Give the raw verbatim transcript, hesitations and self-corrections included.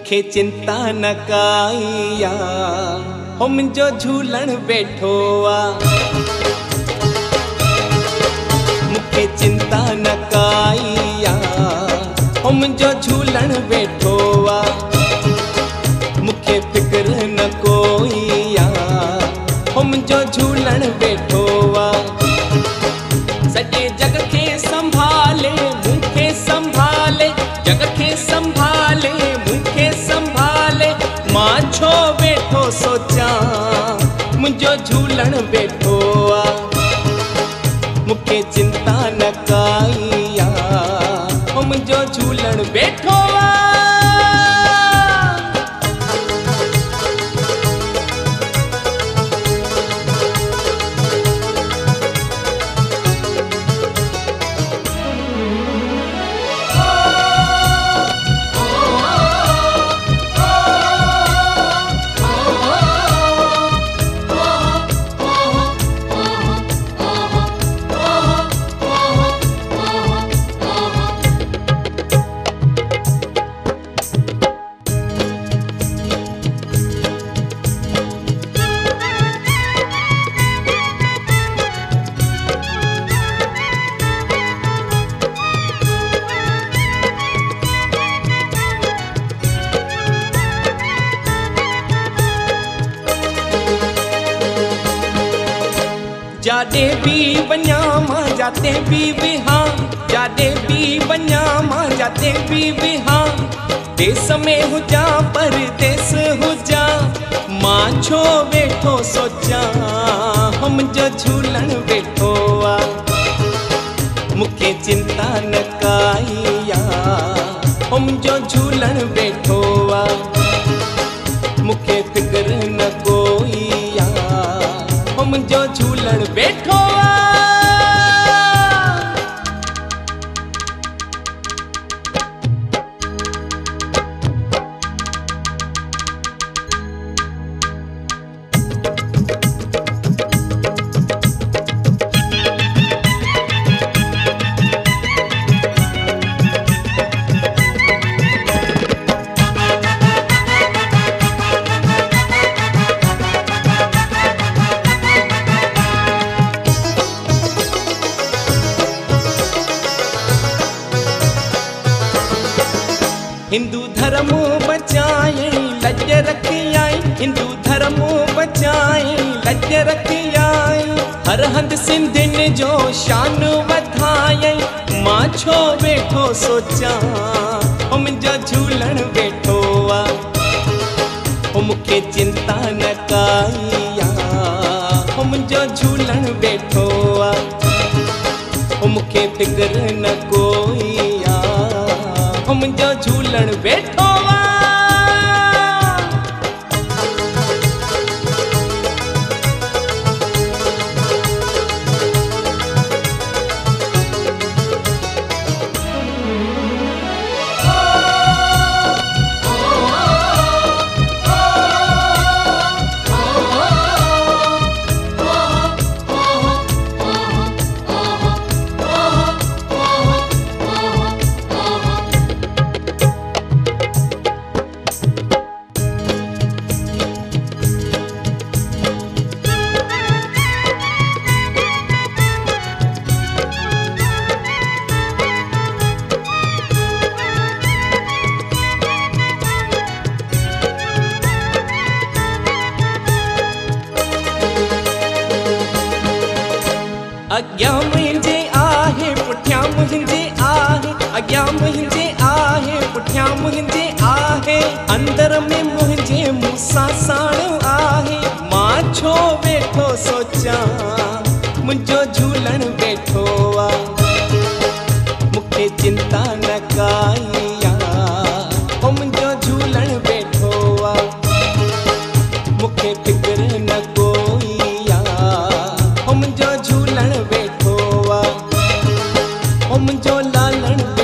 मुखे चिंता न काईया हो मुंहिंजो झूलण वेठो आ। मुखे चिंता न काईया हो मुंहिंजो झूलण वेठो आ। मुखे फिक्र न कोई आ हो मुंहिंजो झूलण वेठो आ। सॼे जग खे संभाले मूंखे संभाले, जग खे संभाले मूंखे संभाले, मां छो वेठो सोचां मुंहिंजो झूलण वेठो आ। मुखे चिंता न काई आ हो मुंहिंजो झूलण वेठो आ। जाडे भी वञा मां जाते भी विहां, जाडे भी वञा मां जाते भी विहां, देश में हुजा परदेस हुजा, मां छो वेठो सोचां हो मुंहिंजो झूलण वेठो आ। मुखे चिंता न काई आ हो मुंहिंजो झूलण वेठो आ। मुखे फिक्र न कोई आ हो मुंहिंजो झूलण वेठो आ। हिंदू धर्म बचाए लज रखी आई, हिंदू धर्म बचाए लज रखी आई, हर हंध सिंधियुनि जो शान वधाए, मां छो वेठो सोचां हो मुंहिंजो झूलण वेठो आ। हो मुखे चिंता न काई आ हो मुंहिंजो झूलण वेठो आ। हो मुखे फिक्र न कोई आ हो मुंहिंजो झूलण वेठो आ। अॻियां मुंहिंजे आहे पुठियां मुंहिंजे आहे, अॻियां मुंहिंजे आहे पुठियां मुंहिंजे आहे, अंदर में मुंहिंजे मूंसां साण आहे, मां छो वेठो सोचां मुंहिंजो झूलण वेठो आ। मुखे चिंता न काई आ हो मुंहिंजो झूलण वेठो आ। मुखे फिक्र न कोई आ हो मुंहिंजो झूलण वेठो आ। हो मुंहिंजो लालण